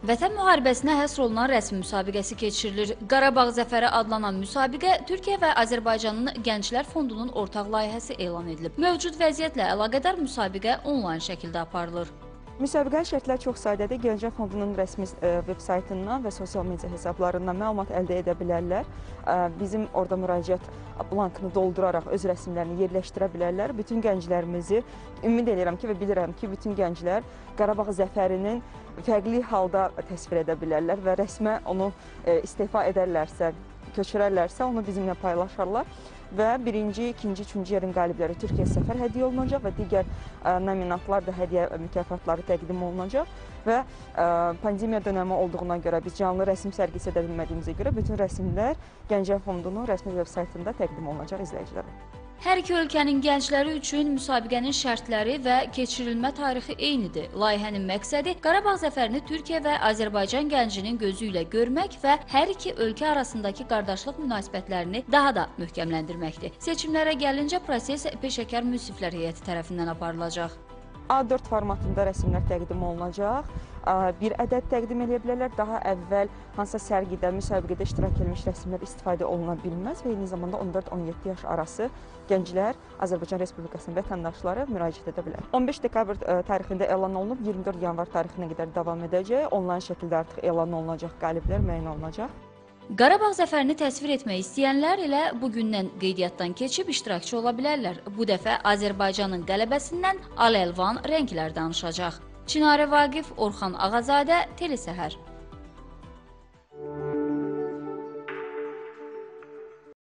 Vətən müharibəsinə həsr olunan rəsmi müsabiqəsi keçirilir. Qarabağ Zəfəri adlanan müsabiqə Türkiyə və Azərbaycanın Gənclər Fondunun ortaq layihəsi elan edilib. Mövcud vəziyyətlə əlaqədar müsabiqə onlayn şəkildə aparılır. Müsabiqənin şərtləri çox sadədir. Gənclər Fondunun rəsmi veb-saytından və sosial media hesablarından məlumat əldə edə bilərlər. Bizim orada müraciət blankını dolduraraq öz rəsmlərini yerləşdirə bilərlər. Bütün gənclərimizi ümid edirəm ki və bilirəm ki, bütün gənclər Qarabağ zəfərinin fərqli halda təsvir edə bilərlər və rəsmə onu istifa edərlərsə, köçürərlərsə onu bizimlə paylaşarlar və birinci, ikinci, üçüncü yerin qalibləri Türkiyə səfər hədiyyə olunacaq və digər nominantlar da hədiyyə mükafatları təqdim olunacaq və pandemiya dönəmi olduğuna görə biz canlı rəsm sərgisi edə bilmədiyimizə görə bütün rəsmlər Gənclər Fondunun rəsmi veb-saytında təqdim olunacaq izləyicilərə. Hər iki ölkənin gəncləri üçün müsabiqənin şərtləri və keçirilmə tarixi eynidir. Layihənin məqsədi Qarabağ zəfərini Türkiyə və Azərbaycan gəncinin gözü ilə görmək və hər iki ölkə arasındakı qardaşlıq münasibətlərini daha da möhkəmləndirməkdir. Seçimlərə gəlincə proses peşəkar münsiflər heyəti tərəfindən aparılacaq. A4 formatında rəsmlər təqdim olunacaq. Bir ədəd təqdim edə bilərlər. Daha əvvəl hansısa sərgidə, müsabiqədə iştirak edilmiş rəsmlər istifadə oluna bilməz və eyni zamanda 14-17 yaş arası gənclər Azərbaycan Respublikasının vətəndaşları müraciət edə bilər. 15 dekabr tarixində elan olunub, 24 yanvar tarixinə qədər davam edəcək. Onlayn şəkildə artıq elan olunacaq, qaliblər müəyyən olunacaq. Qarabağ zəfərini təsvir etmək istəyənlər elə bugündən qeydiyyatdan keçib iştirakçı ola bilərlər. Bu dəfə Azərbaycanın qələbəsindən al-əlvan rənglər danışacaq. Çinarə Vaqif, Orxan Ağazadə, Telesəhər.